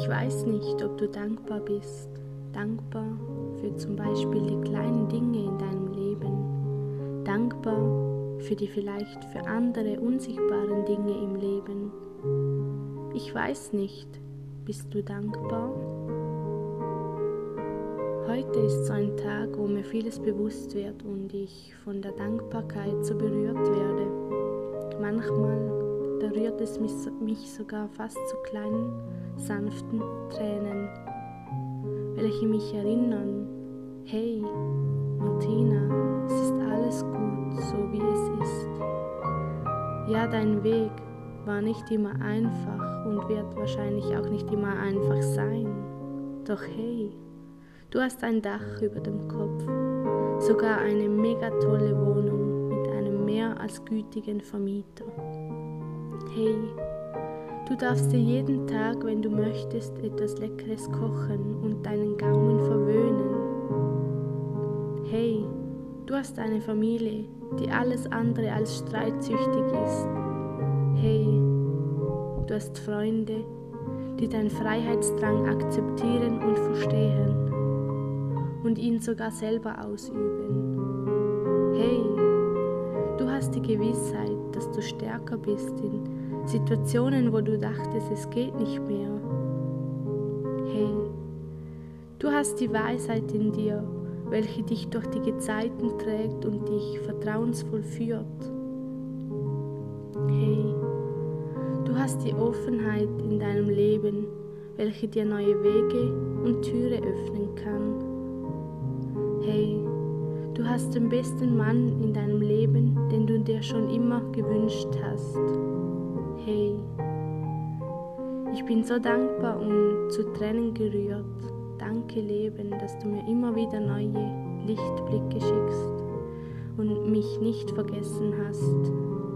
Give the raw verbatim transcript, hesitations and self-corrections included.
Ich weiß nicht, ob du dankbar bist. Dankbar für zum Beispiel die kleinen Dinge in deinem Leben. Dankbar für die vielleicht für andere unsichtbaren Dinge im Leben. Ich weiß nicht, bist du dankbar? Heute ist so ein Tag, wo mir vieles bewusst wird und ich von der Dankbarkeit so berührt werde. Manchmal da rührt es mich, mich sogar fast zu kleinen, sanften Tränen, welche mich erinnern, hey, Martina, es ist alles gut, so wie es ist. Ja, dein Weg war nicht immer einfach und wird wahrscheinlich auch nicht immer einfach sein. Doch hey, du hast ein Dach über dem Kopf, sogar eine mega tolle Wohnung mit einem mehr als gütigen Vermieter. Hey, du darfst dir jeden Tag, wenn du möchtest, etwas Leckeres kochen und deinen Gaumen verwöhnen. Hey, du hast eine Familie, die alles andere als streitsüchtig ist. Hey, du hast Freunde, die deinen Freiheitsdrang akzeptieren und verstehen und ihn sogar selber ausüben. Hey, du hast die Gewissheit, dass du stärker bist in Situationen, wo du dachtest, es geht nicht mehr. Hey, du hast die Weisheit in dir, welche dich durch die Gezeiten trägt und dich vertrauensvoll führt. Hey, du hast die Offenheit in deinem Leben, welche dir neue Wege und Türe öffnen kann. Hey, du hast den besten Mann in deinem Leben, den du dir schon immer gewünscht hast. Hey, ich bin so dankbar und zu Tränen gerührt. Danke Leben, dass du mir immer wieder neue Lichtblicke schickst und mich nicht vergessen hast.